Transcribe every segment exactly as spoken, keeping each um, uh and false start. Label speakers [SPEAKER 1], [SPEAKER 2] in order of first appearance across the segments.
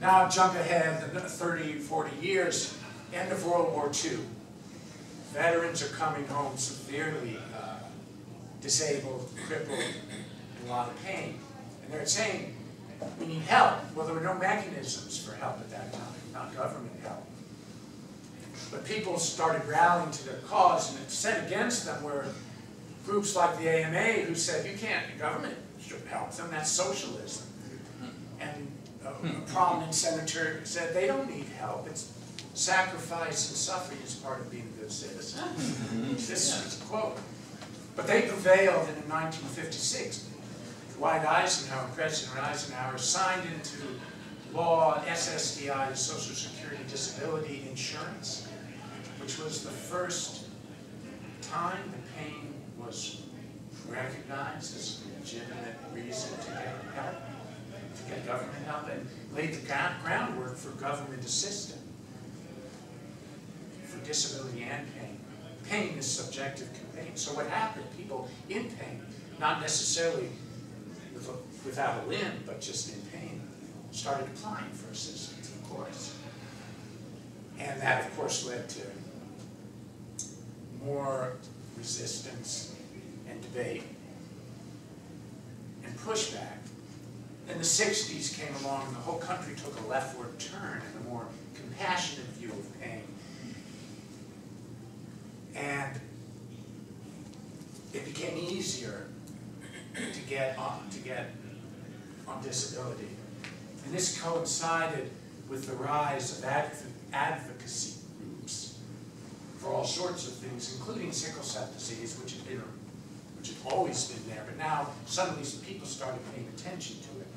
[SPEAKER 1] Now jump ahead thirty, forty years, end of World War Two. Veterans are coming home severely uh, disabled, crippled, in a lot of pain. And they're saying, we need help. Well, there were no mechanisms for help at that time, not government help. But people started rallying to their cause, and it set against them were groups like the A M A who said, you can't, the government should help them, that's socialism. And a, a prominent senator said, they don't need help, it's sacrifice and suffering is part of being a good citizen. This is a quote. But they prevailed, and in nineteen fifty-six, Dwight Eisenhower, President Eisenhower, signed into law S S D I, Social Security Disability Insurance, which was the first time that pain was recognized as a legitimate reason to get help, to get government help, and laid the groundwork for government assistance for disability and pain. Pain is subjective pain. So what happened? People in pain, not necessarily with a, without a limb, but just in pain, started applying for assistance, of course. And that, of course, led to more resistance and debate and pushback. Then the sixties came along, and the whole country took a leftward turn and a more compassionate view of pain. And it became easier to get on, to get on disability. And this coincided with the rise of adv advocacy groups for all sorts of things, including sickle cell disease, which had been, which had always been there, but now suddenly people started paying attention to it.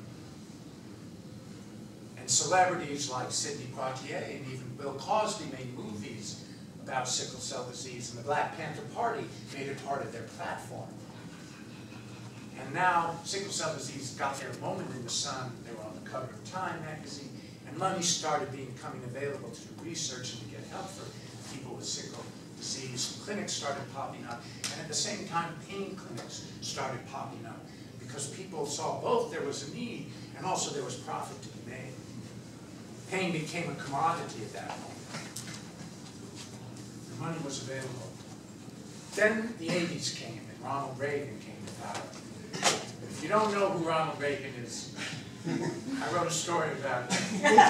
[SPEAKER 1] And celebrities like Sidney Poitier and even Bill Cosby made movies about sickle cell disease, and the Black Panther Party made it part of their platform. And now sickle cell disease got their moment in the sun. They were on the cover of Time magazine, and money started being coming available to do research and to get help for people with sickle disease. Clinics started popping up, and at the same time, pain clinics started popping up because people saw both there was a need and also there was profit to be made. Pain became a commodity at that moment. The money was available. Then the eighties came, and Ronald Reagan came to power. If you don't know who Ronald Reagan is, I wrote a story about it.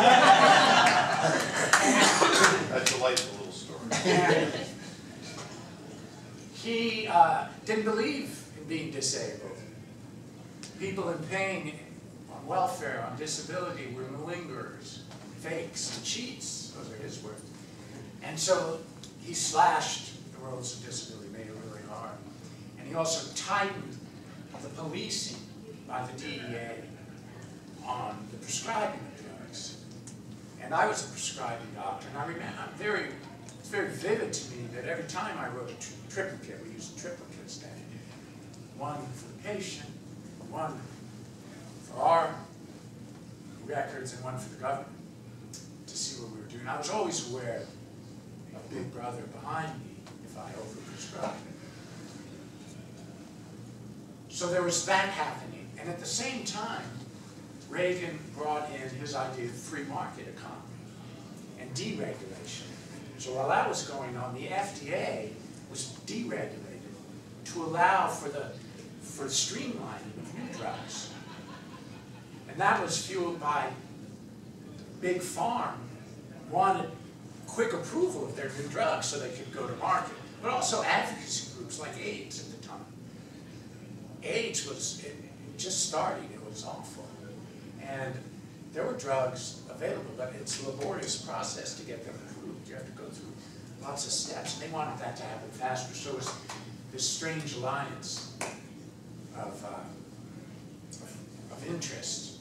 [SPEAKER 2] That's a delightful little story.
[SPEAKER 1] And he uh, didn't believe in being disabled. People in pain, on welfare, on disability, were malingerers, fakes, and cheats. Those are his words. And so he slashed the roles of disability, made it really hard. And he also tightened the policing by the D E A on the prescribing of drugs. And I was a prescribing doctor, and I remember, I'm very, it's very vivid to me that every time I wrote a tri triplicate, we used triplicates then, one for the patient, one for our records, and one for the government, to see what we were doing. I was always aware of Big Brother behind me if I overprescribed. So there was that happening. And at the same time, Reagan brought in his idea of free market economy and deregulation. So while that was going on, the F D A was deregulated to allow for the for streamlining of new drugs. And that was fueled by Big Pharma wanted quick approval of their new drugs so they could go to market, but also advocacy groups like AIDS at the time. AIDS was it, it just starting, it was awful. And there were drugs available, but it's a laborious process to get them approved. You have to go through lots of steps, and they wanted that to happen faster. So it was this strange alliance of, uh, of, of interest.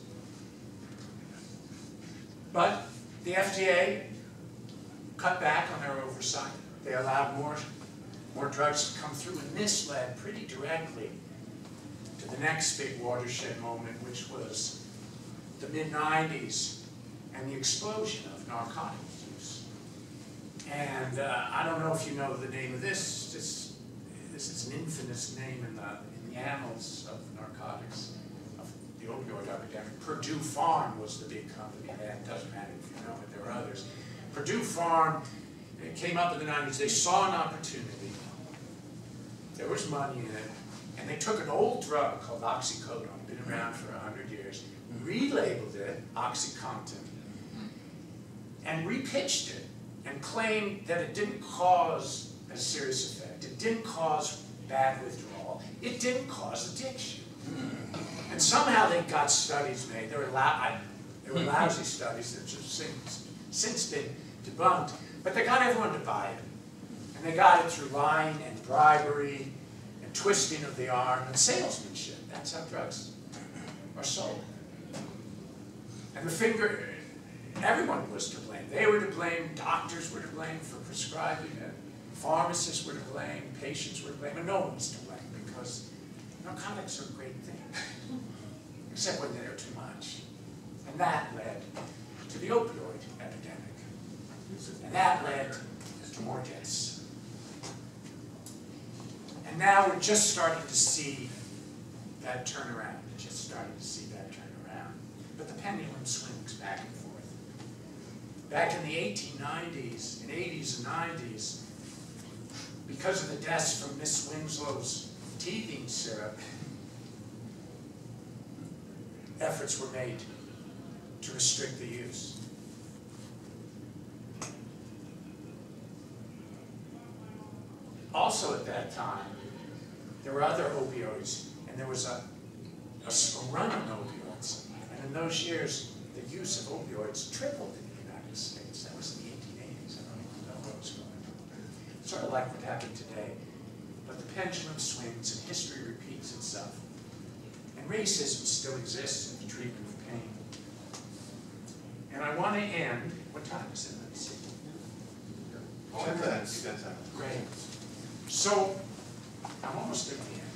[SPEAKER 1] But the F D A cut back on their oversight. They allowed more, more drugs to come through, and this led pretty directly to the next big watershed moment, which was the mid nineties and the explosion of narcotics use. And uh, I don't know if you know the name of this. This, this is an infamous name in the, in the annals of narcotics. the opioid epidemic. Purdue Farm was the big company. That doesn't matter if you know it, there were others. Purdue Farm, it came up in the nineties. They saw an opportunity. There was money in it. And they took an old drug called oxycodone, been around for a hundred years, relabeled it OxyContin, and repitched it, and claimed that it didn't cause a serious effect. It didn't cause bad withdrawal. It didn't cause addiction. And somehow they got studies made. They were, I, they were lousy studies that have since, since been debunked. But they got everyone to buy it. And they got it through lying and bribery and twisting of the arm and salesmanship. That's how drugs are sold. And the finger, everyone was to blame. They were to blame, doctors were to blame for prescribing it, pharmacists were to blame, patients were to blame, and no one was to blame because narcotics are a great thing, except when they're too much. And that led to the opioid epidemic. And that led to more deaths. And now we're just starting to see that turnaround. We're just starting to see that turnaround. But the pendulum swings back and forth. Back in the eighteen nineties, and eighties and nineties, because of the deaths from Miss Winslow's teething syrup, efforts were made to restrict the use. Also at that time, there were other opioids, and there was a, a, a run on opioids. And in those years, the use of opioids tripled in the United States. That was in the eighteen eighties. I don't even know what was going on. Sort of like what happened today. But the pendulum swings and history repeats itself. And racism still exists in the treatment of pain. And I want to end, what time is it? Let me see.
[SPEAKER 2] Ten minutes. You got time.
[SPEAKER 1] Great. So, I'm almost at the end.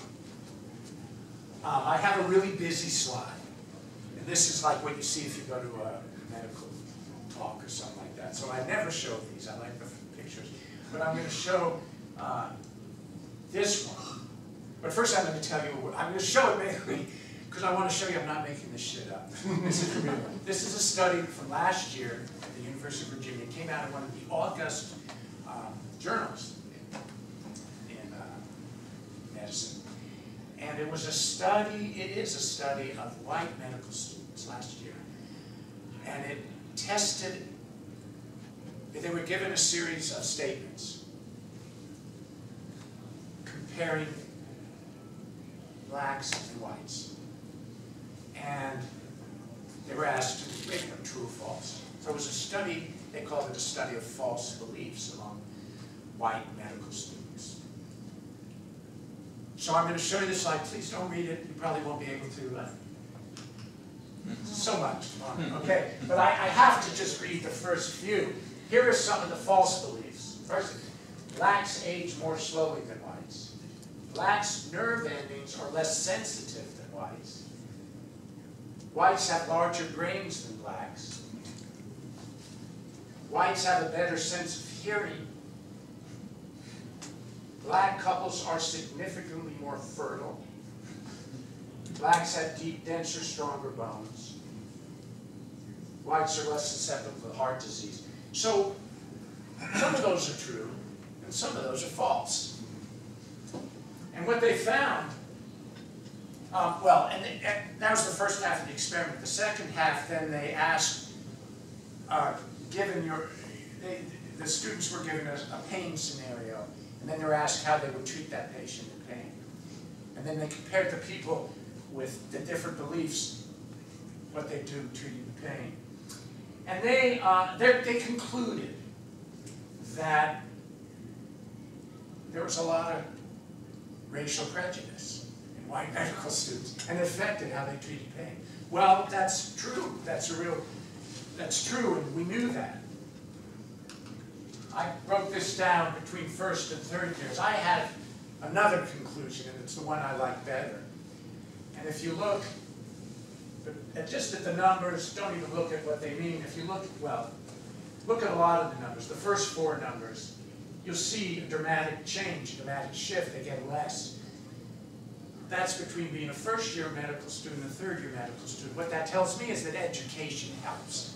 [SPEAKER 1] Um, I have a really busy slide. And this is like what you see if you go to a medical talk or something like that. So I never show these. I like the pictures. But I'm going to show uh, this one. But first I'm going to tell you, I'm going to show it mainly because I want to show you I'm not making this shit up. This is a real one. This is a study from last year at the University of Virginia. It came out in one of the August um, journals in, in uh, medicine. And it was a study, it is a study of white medical students last year. And it tested, they were given a series of statements comparing blacks and whites. And they were asked to rate them true or false. So it was a study, they called it a study of false beliefs among white medical students. So I'm going to show you this slide. Please don't read it. You probably won't be able to. Uh, so much fun. Okay, but I, I have to just read the first few. Here are some of the false beliefs. First, blacks age more slowly than whites. Blacks' nerve endings are less sensitive than whites. Whites have larger brains than blacks. Whites have a better sense of hearing. Black couples are significantly more fertile. Blacks have deep, denser, stronger bones. Whites are less susceptible to heart disease. So, some of those are true, and some of those are false. And what they found, um, well, and, they, and that was the first half of the experiment. The second half, then they asked, uh, given your, they, the students were given a, a pain scenario, and then they were asked how they would treat that patient in pain. And then they compared the people with the different beliefs, what they do treating the pain. And they, uh, they concluded that there was a lot of racial prejudice in white medical students, and it affected how they treated pain. Well, that's true. That's a real, that's true, and we knew that. I broke this down between first and third years. I had another conclusion, and it's the one I like better. And if you look at just at the numbers, don't even look at what they mean. If you look, well, look at a lot of the numbers, the first four numbers, you'll see a dramatic change, a dramatic shift. They get less. that's between being a first-year medical student and a third-year medical student. What that tells me is that education helps.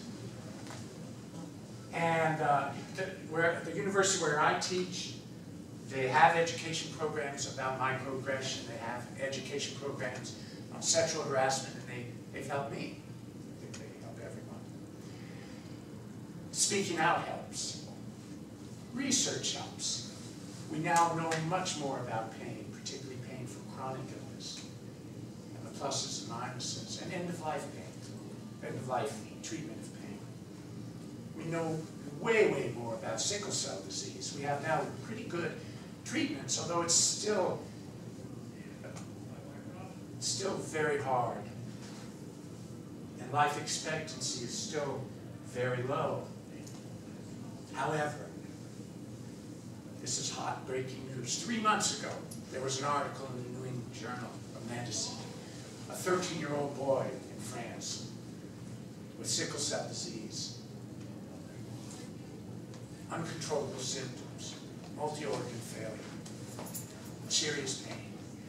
[SPEAKER 1] And uh, the, where, the university where I teach, they have education programs about microaggression. They have education programs on sexual harassment, and they, they've helped me. I think they help everyone. Speaking out helps. Research helps. We now know much more about pain, particularly pain from chronic illness, and the pluses and minuses, and end-of-life pain, end-of-life treatment of pain. We know way, way more about sickle cell disease. We have now pretty good treatments, although it's still, still very hard. And life expectancy is still very low. However, this is hot breaking news. Three months ago, there was an article in the New England Journal of Medicine. A thirteen-year-old boy in France with sickle cell disease, uncontrollable symptoms, multi-organ failure, serious pain,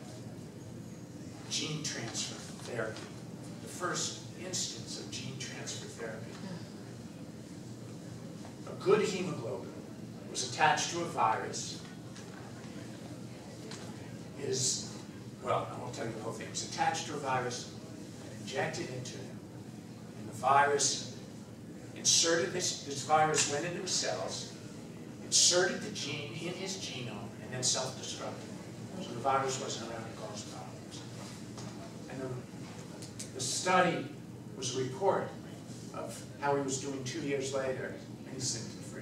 [SPEAKER 1] gene transfer therapy, the first instance of gene transfer therapy. A good hemoglobin was attached to a virus, is, well, I won't tell you the whole thing, it's attached to a virus and injected into him. And the virus inserted this, this virus went into his cells, inserted the gene in his genome, and then self-destructed. So the virus wasn't around to cause problems. And the, the study was a report of how he was doing two years later, and he's symptom-free.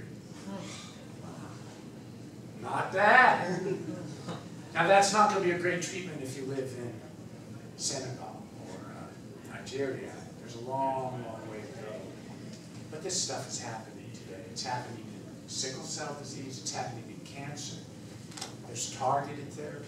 [SPEAKER 1] Not bad. Now that's not going to be a great treatment if you live in Senegal or uh, Nigeria. There's a long, long way to go. But this stuff is happening today. It's happening in sickle cell disease. It's happening in cancer. There's targeted therapy.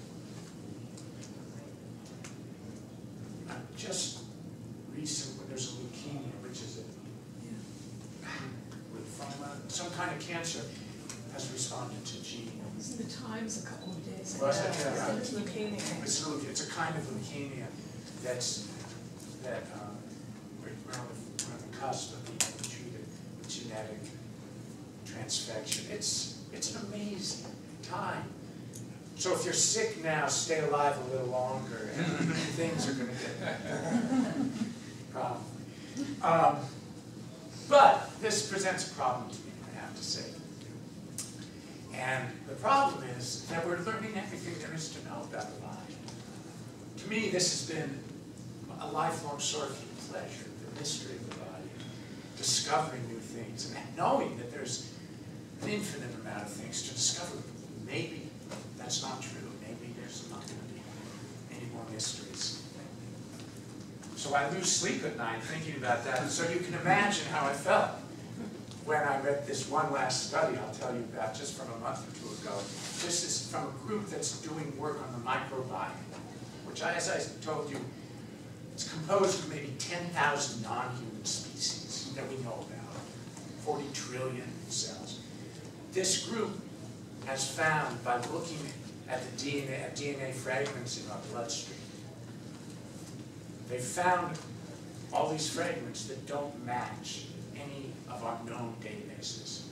[SPEAKER 1] Uh, just recently, there's a leukemia, which is a lymphoma, some kind of cancer has responded to gene.
[SPEAKER 3] It was in the Times a couple of days ago.
[SPEAKER 1] Was it? Yeah.
[SPEAKER 3] It's leukemia.
[SPEAKER 1] It's, a, it's a kind of leukemia that's that um, we're on the, we're on the cusp of being able to treat it with genetic transfection. It's it's an amazing time. So if you're sick now, stay alive a little longer, and things are going to get better. Probably. Um, but this presents a problem to me, I have to say. And the problem is that we're learning everything there is to know about the body. To me, this has been a lifelong source of pleasure, the mystery of the body, discovering new things, and knowing that there's an infinite amount of things to discover. Maybe that's not true. Maybe there's not going to be any more mysteries. So I lose sleep at night thinking about that. So you can imagine how I felt when I read this one last study I'll tell you about just from a month or two ago. This is from a group that's doing work on the microbiome, which, I, as I told you, it's composed of maybe ten thousand non-human species that we know about, forty trillion cells. This group has found, by looking at the D N A, at D N A fragments in our bloodstream, they've found all these fragments that don't match any of our known databases.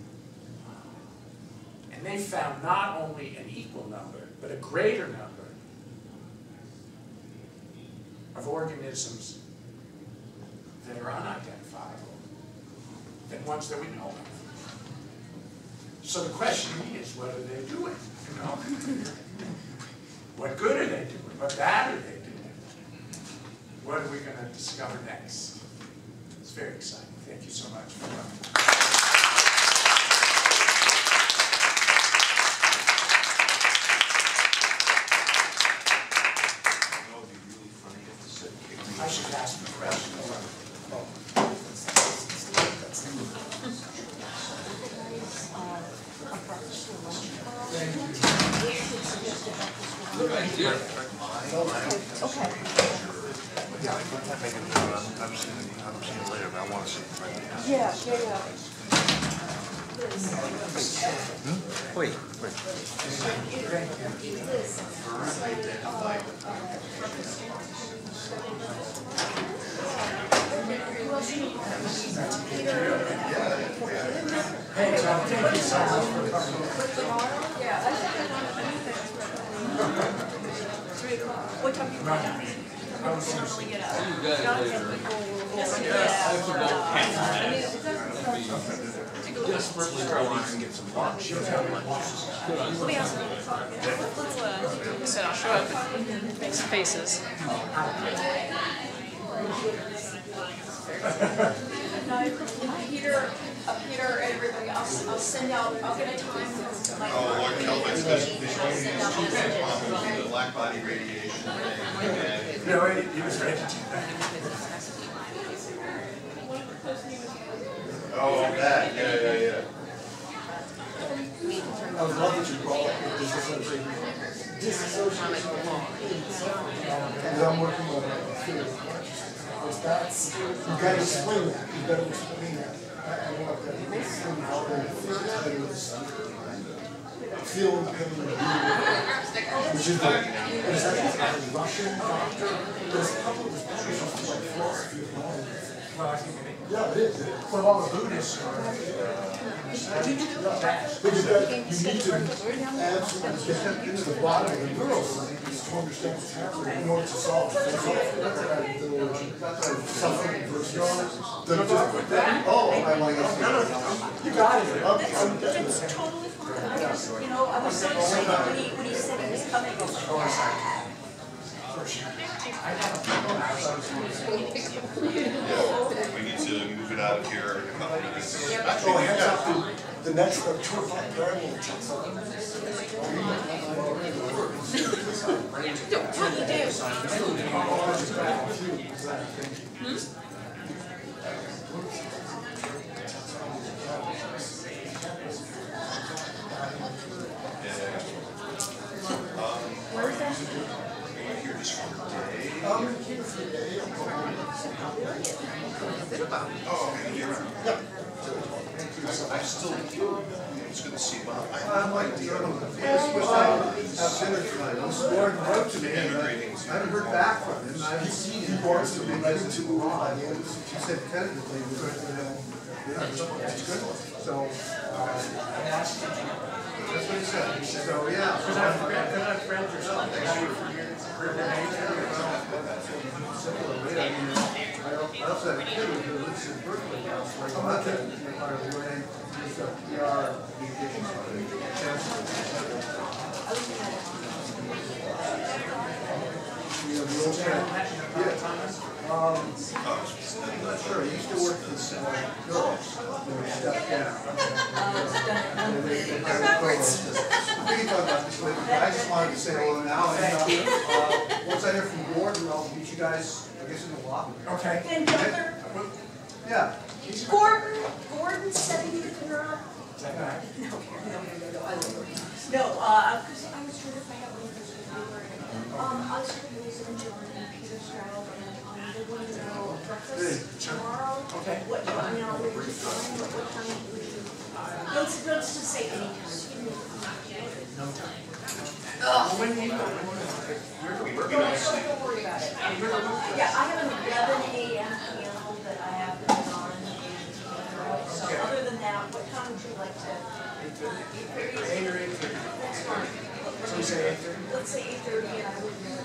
[SPEAKER 1] And they found not only an equal number, but a greater number of organisms that are unidentifiable than ones that we know of. So the question is, what are they doing? You know? What good are they doing? What bad are they doing? What are we going to discover next? It's very exciting. Thank you so much for coming. I should ask a question.
[SPEAKER 3] Okay.
[SPEAKER 2] Yeah, I thought that maybe I'm, I'm seeing it, I'm seeing it later, but I want to see it right now.
[SPEAKER 3] Yeah, yeah, yeah.
[SPEAKER 2] Wait, wait.
[SPEAKER 1] Hey, Tom, thank you so much for coming.
[SPEAKER 3] What time do you get up? Normally get up.
[SPEAKER 2] Desperately trying to get some lunch.
[SPEAKER 3] Let me ask you. Let's, uh, so I'll show up and make some faces.
[SPEAKER 4] Peter, uh, Peter, everybody, I'll, I'll send out, I'll get a time. Like,
[SPEAKER 5] Oh, Lord Kelvin's this on the black body radiation thing.
[SPEAKER 1] No, he, he was ready to do that.
[SPEAKER 5] Oh, that, yeah, yeah, yeah.
[SPEAKER 6] I would love that you brought up the disassociation. Disassociation. Because I'm working on a theory of consciousness. But that's, you gotta explain that, you gotta explain that. I, I want to explain how the theory is feel the pain of which is the, there's actually a Russian doctor, there's a couple of, there's probably something like philosophy of mind.
[SPEAKER 1] Well, I think it is.
[SPEAKER 6] Yeah, it is.
[SPEAKER 1] Well, all the Buddhists are.
[SPEAKER 6] Because that, you need to add some into the bottom of the neuroscience to understand what's happening in order to solve suffering versus the, oh, I like it. You got it. Okay, I'm getting
[SPEAKER 4] That's
[SPEAKER 6] it.
[SPEAKER 4] totally fine. I just, you know, I was so excited when he, when he said he was coming. I was like,
[SPEAKER 5] We need to move it out of here.
[SPEAKER 6] Oh, heads up, the, the next, the two o'clock parallel.
[SPEAKER 4] where is that?
[SPEAKER 5] Here just for a day.
[SPEAKER 6] I'm in here for a day.
[SPEAKER 5] Oh, okay, you're right. I still, it's good to see Bob. I like the other one.
[SPEAKER 7] Have dinner tonight. I'm Warren wrote to me, and I I haven't heard back from him, I haven't seen him.
[SPEAKER 6] He wants to be ready to move on.
[SPEAKER 7] He said tentatively, we're going to, that's good. So, uh, that's what he said. So, yeah.
[SPEAKER 1] Because I've read, because I've read your stuff. Thank you for your nature.
[SPEAKER 7] I also have a kid who lives in Berkeley now, so I'm not that, my way, he's a P R communications chancellor. You know, the old guy, yeah. Um, I'm not sure, he used to work for, uh, Philips, when he stepped down. And they, they hired a co-host. We can talk about this later, but I just wanted to say hello now, and, uh, uh, once I hear from Gordon, I'll meet you guys, I guess, in the lobby.
[SPEAKER 1] Okay.
[SPEAKER 4] And Gunther,
[SPEAKER 7] Yeah.
[SPEAKER 4] Gordon, Gordon said he didn't turn on.
[SPEAKER 1] Is that right?
[SPEAKER 4] No, no, no, no, I love Gordon. No, uh, because I was trying to find out what this was doing. Um, I was trying to listen to John and Peter Stroud, and, um, they wanted to know breakfast tomorrow.
[SPEAKER 1] Okay.
[SPEAKER 4] What, I mean, I'll wait to find, but what time would you? Let's, let's just say any time.
[SPEAKER 1] No time.
[SPEAKER 4] Ugh.
[SPEAKER 1] When do you go? When do you go? You're the work.
[SPEAKER 4] Don't, don't worry about it. Yeah, I have an eleven A M panel that I have to put on, and, so other than that, what time would you like to?
[SPEAKER 1] Eight thirty. Eight or eight thirty.
[SPEAKER 4] That's fine.
[SPEAKER 1] So we say eight thirty?
[SPEAKER 4] Let's say eight thirty, and I would know.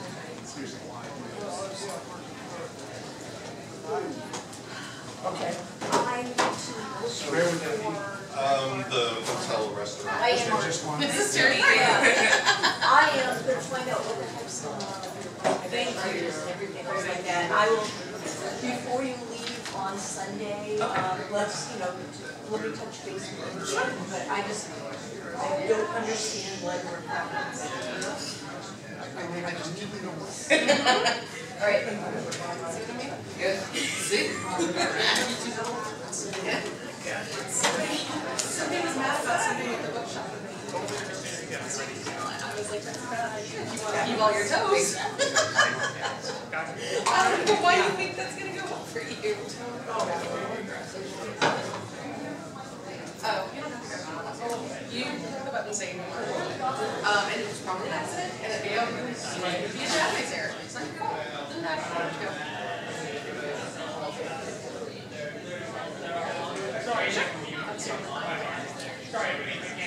[SPEAKER 1] Okay.
[SPEAKER 4] I need to look
[SPEAKER 1] Where would that be?
[SPEAKER 4] for.
[SPEAKER 5] Um, the hotel restaurant.
[SPEAKER 4] I am on.
[SPEAKER 1] Just one.
[SPEAKER 3] This is Journey.
[SPEAKER 4] I am gonna find out what the heck's going on with your fingers and everything else like that. I will, before you leave on Sunday, um, let's, you know, let me touch base with you. But I just, I don't understand what happens. All right.
[SPEAKER 3] Good. See?
[SPEAKER 4] Somebody was mad about something at the bookshop.
[SPEAKER 3] I was like, that's bad. Keep all your toes. I don't know why you think that's gonna go well for you. Oh, you don't have to won't say anymore. Um, and it was probably an accident, and it'd be a, it'd be a database error. It's not your fault. Doesn't matter. Go. Sorry. Sorry.